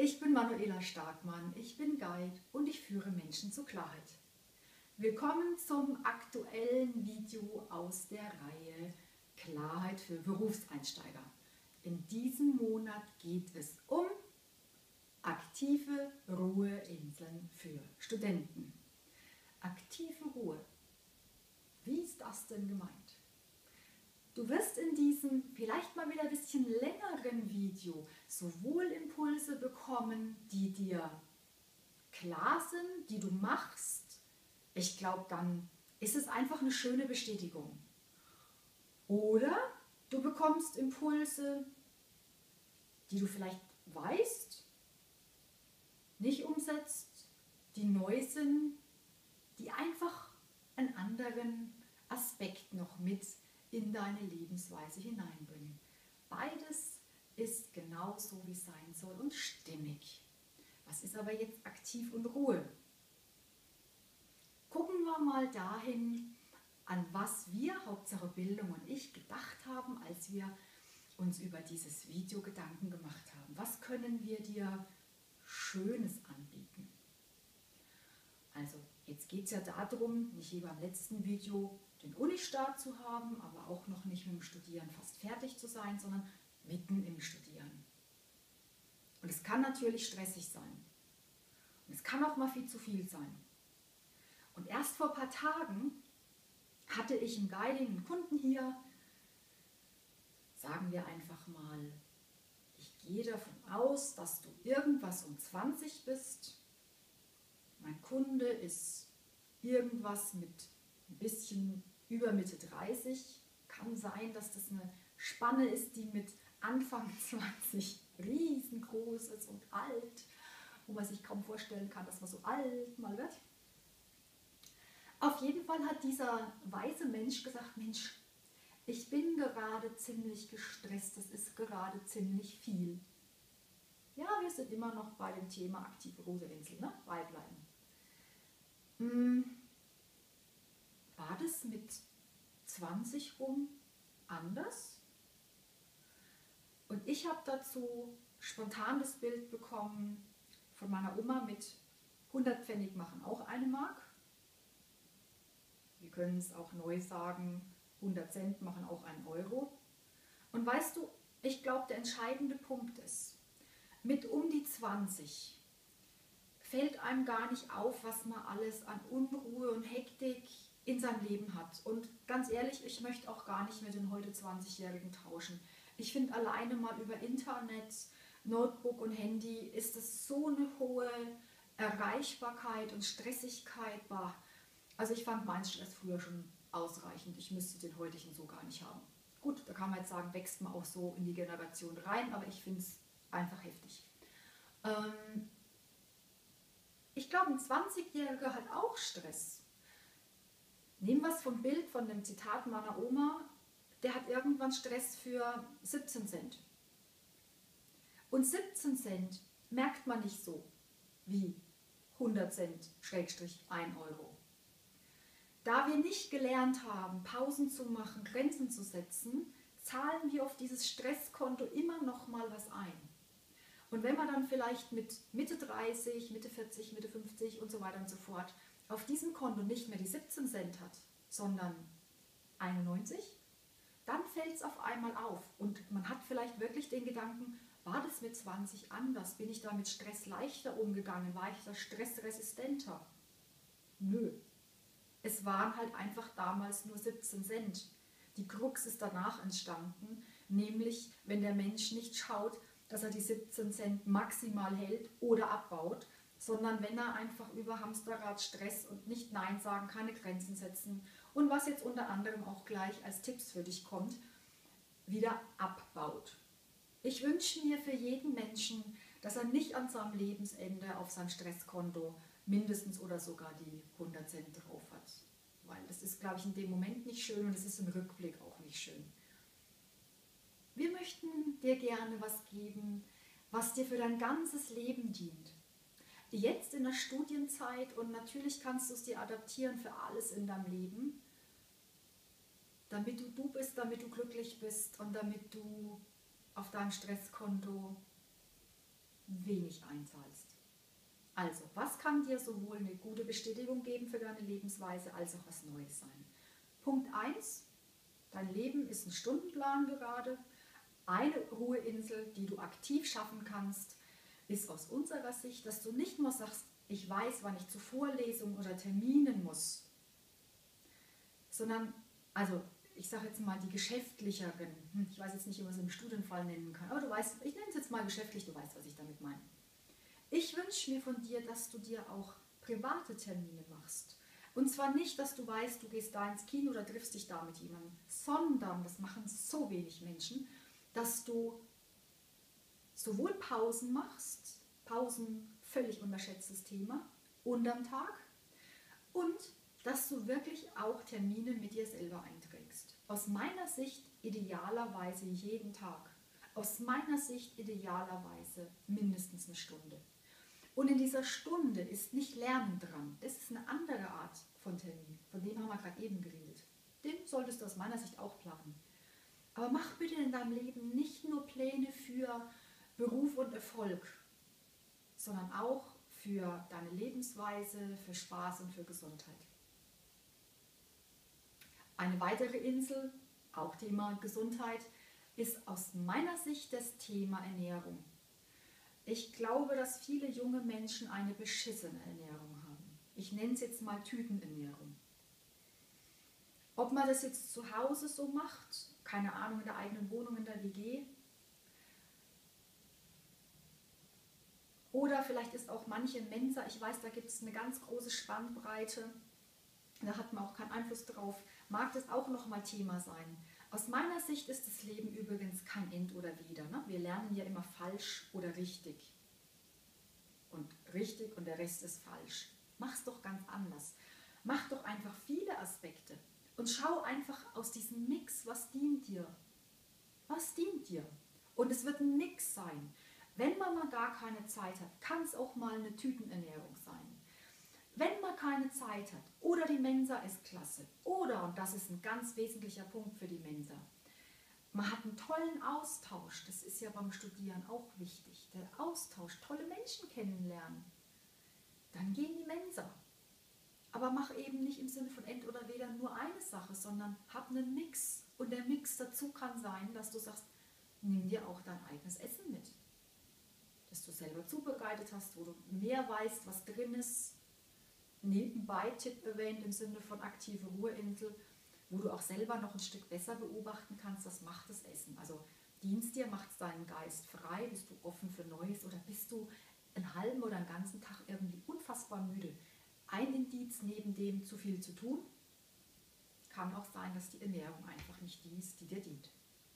Ich bin Manuela Starkmann, ich bin Guide und ich führe Menschen zur Klarheit. Willkommen zum aktuellen Video aus der Reihe Klarheit für Berufseinsteiger. In diesem Monat geht es um aktive Ruheinseln für Studenten. Aktive Ruhe. Wie ist das denn gemeint? Du wirst in diesem vielleicht mal wieder ein bisschen längeren Video sowohl Impulse bekommen, die dir klar sind, die du machst. Ich glaube, dann ist es einfach eine schöne Bestätigung. Oder du bekommst Impulse, die du vielleicht weißt, nicht umsetzt, die neu sind, die einfach einen anderen Aspekt noch mit in deine Lebensweise hineinbringen. Beides ist genauso, wie es sein soll und stimmig. Was ist aber jetzt aktiv und Ruhe? Gucken wir mal dahin, an was wir, Hauptsache Bildung und ich, gedacht haben, als wir uns über dieses Video Gedanken gemacht haben. Was können wir dir Schönes anbieten? Also jetzt geht es ja darum, nicht wie beim letzten Video den Unistart zu haben, aber auch noch nicht mit dem Studieren fast fertig zu sein, sondern mitten im Studieren. Und es kann natürlich stressig sein. Und es kann auch mal viel zu viel sein. Und erst vor ein paar Tagen hatte ich im Guiding einen Kunden hier, sagen wir einfach mal, ich gehe davon aus, dass du irgendwas um 20 bist. Mein Kunde ist irgendwas mit ein bisschen über Mitte 30. Kann sein, dass das eine Spanne ist, die mit Anfang 20 riesengroß ist und alt, wo man sich kaum vorstellen kann, dass man so alt mal wird. Auf jeden Fall hat dieser weise Mensch gesagt, Mensch, ich bin gerade ziemlich gestresst, das ist gerade ziemlich viel. Ja, wir sind immer noch bei dem Thema aktive Ruheinsel, ne? Beibleiben. War das mit 20 rum anders? Und ich habe dazu spontan das Bild bekommen von meiner Oma mit 100 Pfennig machen auch eine Mark. Wir können es auch neu sagen, 100 Cent machen auch 1 Euro. Und weißt du, ich glaube, der entscheidende Punkt ist, mit um die 20 fällt einem gar nicht auf, was man alles an Unruhe und Hektik in seinem Leben hat. Und ganz ehrlich, ich möchte auch gar nicht mit den heute 20-Jährigen tauschen. Ich finde alleine mal über Internet, Notebook und Handy ist es so eine hohe Erreichbarkeit und Stressigkeit. Also ich fand meinen Stress früher schon ausreichend. Ich müsste den heutigen so gar nicht haben. Gut, da kann man jetzt sagen, wächst man auch so in die Generation rein, aber ich finde es einfach heftig. Ich glaube, ein 20-Jähriger hat auch Stress. Nehmen wir es vom Bild, von dem Zitat meiner Oma, der hat irgendwann Stress für 17 Cent. Und 17 Cent merkt man nicht so wie 100 Cent Schrägstrich 1 Euro. Da wir nicht gelernt haben, Pausen zu machen, Grenzen zu setzen, zahlen wir auf dieses Stresskonto immer noch mal was ein. Und wenn man dann vielleicht mit Mitte 30, Mitte 40, Mitte 50 und so weiter und so fort auf diesem Konto nicht mehr die 17 Cent hat, sondern 91, dann fällt es auf einmal auf. Und man hat vielleicht wirklich den Gedanken, war das mit 20 anders? Bin ich da mit Stress leichter umgegangen? War ich da stressresistenter? Nö. Es waren halt einfach damals nur 17 Cent. Die Krux ist danach entstanden, nämlich wenn der Mensch nicht schaut, dass er die 17 Cent maximal hält oder abbaut, sondern wenn er einfach über Hamsterrad Stress und nicht Nein sagen, keine Grenzen setzen und was jetzt unter anderem auch gleich als Tipps für dich kommt, wieder abbaut. Ich wünsche mir für jeden Menschen, dass er nicht an seinem Lebensende auf sein Stresskonto mindestens oder sogar die 100 Cent drauf hat. Weil das ist, glaube ich, in dem Moment nicht schön und es ist im Rückblick auch nicht schön. Wir möchten dir gerne was geben, was dir für dein ganzes Leben dient. Jetzt in der Studienzeit, und natürlich kannst du es dir adaptieren für alles in deinem Leben, damit du bist, damit du glücklich bist und damit du auf deinem Stresskonto wenig einzahlst. Also, was kann dir sowohl eine gute Bestätigung geben für deine Lebensweise, als auch was Neues sein? Punkt 1, dein Leben ist ein Stundenplan gerade. Eine Ruheinsel, die du aktiv schaffen kannst, ist aus unserer Sicht, dass du nicht nur sagst, ich weiß, wann ich zu Vorlesungen oder Terminen muss, sondern, also ich sage jetzt mal die geschäftlicheren, ich weiß jetzt nicht, wie man es im Studienfall nennen kann, aber du weißt, ich nenne es jetzt mal geschäftlich, du weißt, was ich damit meine. Ich wünsche mir von dir, dass du dir auch private Termine machst. Und zwar nicht, dass du weißt, du gehst da ins Kino oder triffst dich da mit jemandem, sondern, das machen so wenig Menschen, dass du sowohl Pausen machst, Pausen völlig unterschätztes Thema, unterm Tag, und dass du wirklich auch Termine mit dir selber einträgst. Aus meiner Sicht idealerweise jeden Tag. Aus meiner Sicht idealerweise mindestens eine Stunde. Und in dieser Stunde ist nicht Lernen dran. Das ist eine andere Art von Termin. Von dem haben wir gerade eben geredet. Den solltest du aus meiner Sicht auch planen. Aber mach bitte in deinem Leben nicht nur Pläne für Beruf und Erfolg, sondern auch für deine Lebensweise, für Spaß und für Gesundheit. Eine weitere Insel, auch Thema Gesundheit, ist aus meiner Sicht das Thema Ernährung. Ich glaube, dass viele junge Menschen eine beschissene Ernährung haben. Ich nenne es jetzt mal Tütenernährung. Ob man das jetzt zu Hause so macht, keine Ahnung, in der eigenen Wohnung, in der WG, oder vielleicht ist auch manche Mensa, ich weiß, da gibt es eine ganz große Spannbreite, da hat man auch keinen Einfluss drauf, mag das auch nochmal Thema sein. Aus meiner Sicht ist das Leben übrigens kein End oder Wieder. Ne? Wir lernen ja immer falsch oder richtig. Und richtig und der Rest ist falsch. Mach's doch ganz anders. Mach doch einfach viele Aspekte und schau einfach aus diesem Mix, was dient dir. Was dient dir? Und es wird ein Mix sein. Wenn man mal gar keine Zeit hat, kann es auch mal eine Tütenernährung sein. Wenn man keine Zeit hat oder die Mensa ist klasse oder, und das ist ein ganz wesentlicher Punkt für die Mensa, man hat einen tollen Austausch, das ist ja beim Studieren auch wichtig, der Austausch, tolle Menschen kennenlernen, dann geh in die Mensa. Aber mach eben nicht im Sinne von End oder Weder nur eine Sache, sondern hab einen Mix. Und der Mix dazu kann sein, dass du sagst, nimm dir auch dein eigenes Essen mit. Das du selber zubereitet hast, wo du mehr weißt, was drin ist. Nebenbei Tipp erwähnt im Sinne von aktive Ruheinsel, wo du auch selber noch ein Stück besser beobachten kannst, was macht das Essen. Also dienst dir, macht es deinen Geist frei, bist du offen für Neues oder bist du einen halben oder einen ganzen Tag irgendwie unfassbar müde. Ein Indiz neben dem zu viel zu tun, kann auch sein, dass die Ernährung einfach nicht die ist, die dir dient.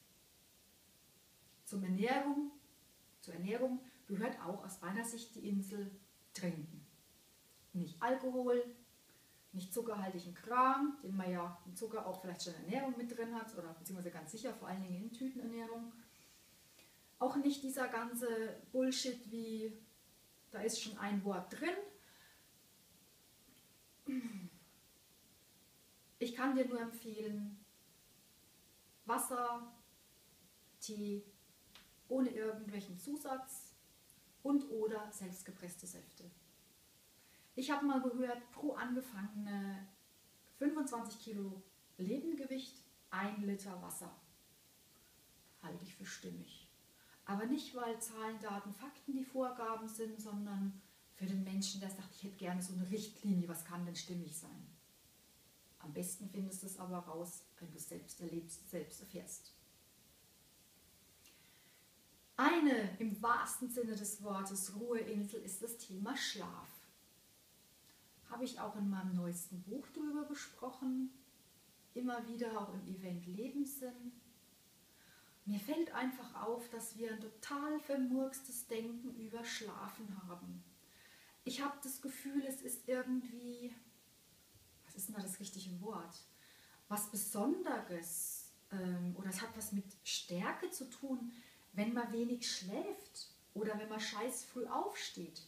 Zur Ernährung gehört auch aus meiner Sicht die Insel Trinken. Nicht Alkohol, nicht zuckerhaltigen Kram, den man ja im Zucker auch vielleicht schon in der Ernährung mit drin hat, oder beziehungsweise ganz sicher, vor allen Dingen in Tütenernährung. Auch nicht dieser ganze Bullshit wie, da ist schon ein Wort drin. Ich kann dir nur empfehlen, Wasser, Tee, ohne irgendwelchen Zusatz und oder selbstgepresste Säfte. Ich habe mal gehört, pro angefangene 25 Kilo Lebendgewicht 1 Liter Wasser. Halte ich für stimmig. Aber nicht, weil Zahlen, Daten, Fakten die Vorgaben sind, sondern für den Menschen, der sagt, ich hätte gerne so eine Richtlinie, was kann denn stimmig sein. Am besten findest du es aber raus, wenn du es selbst erlebst, selbst erfährst. Eine im wahrsten Sinne des Wortes Ruheinsel ist das Thema Schlaf. Habe ich auch in meinem neuesten Buch drüber gesprochen, immer wieder auch im Event Lebenssinn. Mir fällt einfach auf, dass wir ein total vermurkstes Denken über Schlafen haben. Ich habe das Gefühl, es ist irgendwie, was ist denn da das richtige Wort? Was Besonderes oder es hat was mit Stärke zu tun, wenn man wenig schläft oder wenn man scheiß früh aufsteht.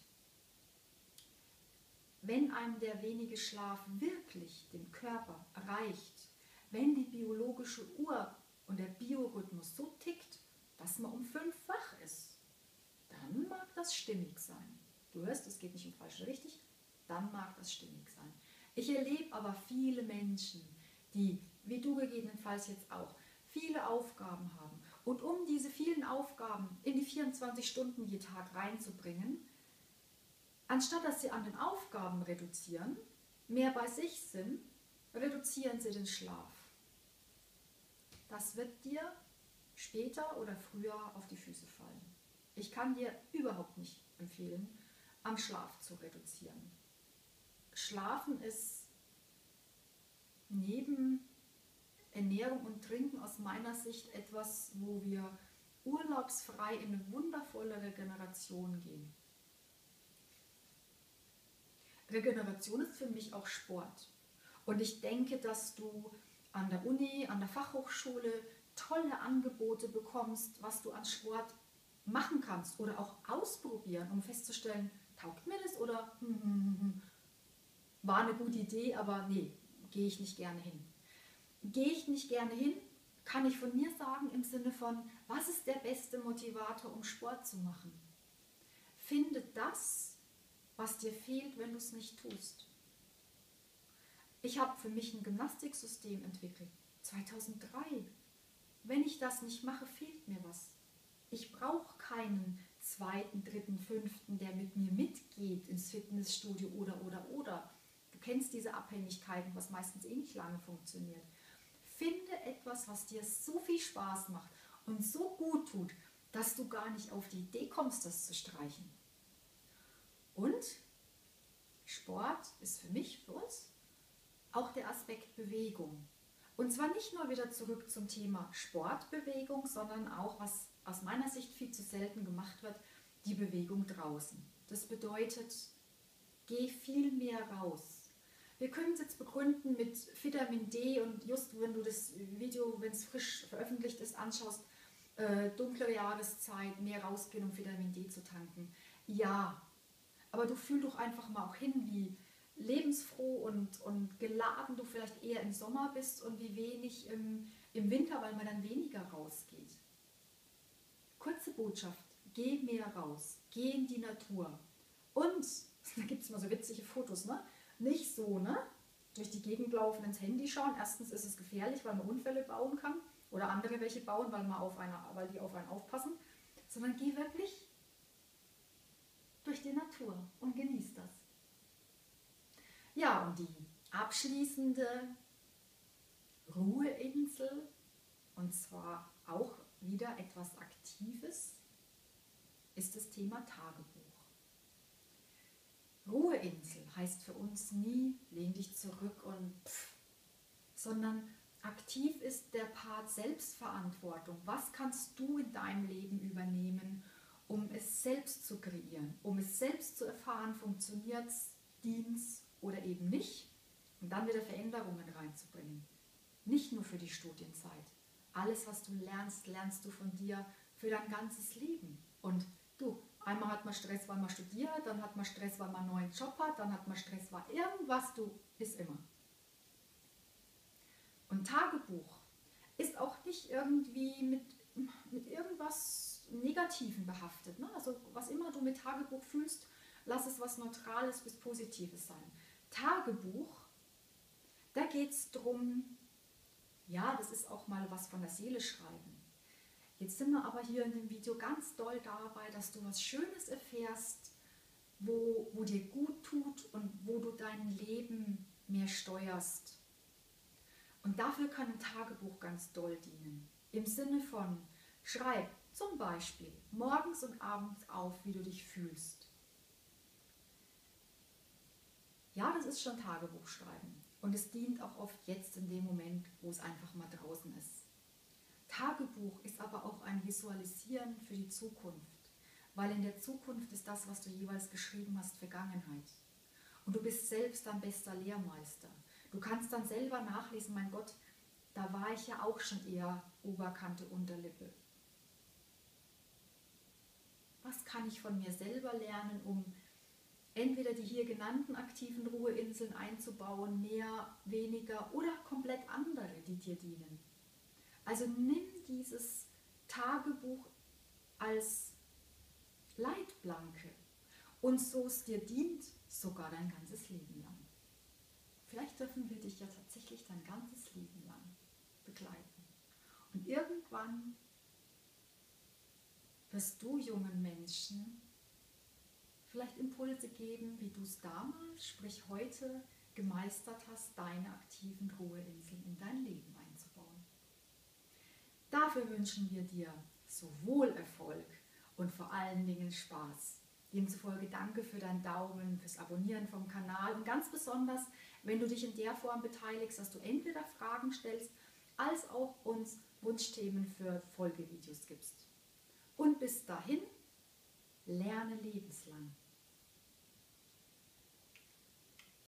Wenn einem der wenige Schlaf wirklich dem Körper reicht, wenn die biologische Uhr und der Biorhythmus so tickt, dass man um 5 wach ist, dann mag das stimmig sein. Du hörst, es geht nicht um falsch oder richtig, dann mag das stimmig sein. Ich erlebe aber viele Menschen, die, wie du gegebenenfalls jetzt auch, viele Aufgaben haben. Und um diese vielen Aufgaben in die 24 Stunden je Tag reinzubringen, anstatt dass sie an den Aufgaben reduzieren, mehr bei sich sind, reduzieren sie den Schlaf. Das wird dir später oder früher auf die Füße fallen. Ich kann dir überhaupt nicht empfehlen, am Schlaf zu reduzieren. Schlafen ist neben Ernährung und Trinken aus meiner Sicht etwas, wo wir urlaubsfrei in eine wundervolle Regeneration gehen. Regeneration ist für mich auch Sport. Und ich denke, dass du an der Uni, an der Fachhochschule tolle Angebote bekommst, was du an Sport machen kannst oder auch ausprobieren, um festzustellen, taugt mir das oder war eine gute Idee, aber nee, gehe ich nicht gerne hin. Gehe ich nicht gerne hin, kann ich von mir sagen im Sinne von, was ist der beste Motivator, um Sport zu machen? Finde das, was dir fehlt, wenn du es nicht tust. Ich habe für mich ein Gymnastiksystem entwickelt, 2003. Wenn ich das nicht mache, fehlt mir was. Ich brauche keinen zweiten, dritten, fünften, der mit mir mitgeht ins Fitnessstudio oder. Du kennst diese Abhängigkeiten, was meistens eh nicht lange funktioniert. Finde etwas, was dir so viel Spaß macht und so gut tut, dass du gar nicht auf die Idee kommst, das zu streichen. Und Sport ist für mich, für uns, auch der Aspekt Bewegung. Und zwar nicht nur wieder zurück zum Thema Sportbewegung, sondern auch, was aus meiner Sicht viel zu selten gemacht wird, die Bewegung draußen. Das bedeutet, geh viel mehr raus. Wir können es jetzt begründen mit Vitamin D und just wenn du das Video, wenn es frisch veröffentlicht ist, anschaust, dunkle Jahreszeit, mehr rausgehen, um Vitamin D zu tanken. Ja, aber du fühl doch einfach mal auch hin, wie lebensfroh und geladen du vielleicht eher im Sommer bist und wie wenig im Winter, weil man dann weniger rausgeht. Kurze Botschaft, geh mehr raus, geh in die Natur. Und, da gibt es mal so witzige Fotos, ne? Nicht so, ne? Durch die Gegend laufen, ins Handy schauen. Erstens ist es gefährlich, weil man Unfälle bauen kann oder andere welche bauen, weil die auf einen aufpassen. Sondern geh wirklich durch die Natur und genieß das. Ja, und die abschließende Ruheinsel, und zwar auch wieder etwas Aktives, ist das Thema Tagebuch. Ruheinsel heißt für uns nie, lehn dich zurück und sondern aktiv ist der Part Selbstverantwortung. Was kannst du in deinem Leben übernehmen, um es selbst zu kreieren, um es selbst zu erfahren, funktioniert es, dient es oder eben nicht, und dann wieder Veränderungen reinzubringen. Nicht nur für die Studienzeit. Alles, was du lernst, lernst du von dir für dein ganzes Leben. Und du, einmal hat man Stress, weil man studiert, dann hat man Stress, weil man einen neuen Job hat, dann hat man Stress, weil irgendwas, du, ist immer. Und Tagebuch ist auch nicht irgendwie mit irgendwas Negativem behaftet. Ne? Also was immer du mit Tagebuch fühlst, lass es was Neutrales bis Positives sein. Tagebuch, da geht es darum, ja, das ist auch mal was von der Seele schreiben. Jetzt sind wir aber hier in dem Video ganz doll dabei, dass du was Schönes erfährst, wo dir gut tut und wo du dein Leben mehr steuerst. Und dafür kann ein Tagebuch ganz doll dienen. Im Sinne von, schreib zum Beispiel morgens und abends auf, wie du dich fühlst. Ja, das ist schon Tagebuchschreiben. Und es dient auch oft jetzt in dem Moment, wo es einfach mal draußen ist. Tagebuch ist aber auch ein Visualisieren für die Zukunft. Weil in der Zukunft ist das, was du jeweils geschrieben hast, Vergangenheit. Und du bist selbst dein bester Lehrmeister. Du kannst dann selber nachlesen, mein Gott, da war ich ja auch schon eher Oberkante, Unterlippe. Was kann ich von mir selber lernen, um entweder die hier genannten aktiven Ruheinseln einzubauen, mehr, weniger oder komplett andere, die dir dienen. Also nimm dieses Tagebuch als Leitbild. Leitplanke und so es dir dient, sogar dein ganzes Leben lang. Vielleicht dürfen wir dich ja tatsächlich dein ganzes Leben lang begleiten. Und irgendwann wirst du jungen Menschen vielleicht Impulse geben, wie du es damals, sprich heute, gemeistert hast, deine aktiven Ruheinseln in dein Leben einzubauen. Dafür wünschen wir dir sowohl Erfolg und vor allen Dingen Spaß. Demzufolge danke für deinen Daumen, fürs Abonnieren vom Kanal und ganz besonders, wenn du dich in der Form beteiligst, dass du entweder Fragen stellst, als auch uns Wunschthemen für Folgevideos gibst. Und bis dahin, lerne lebenslang.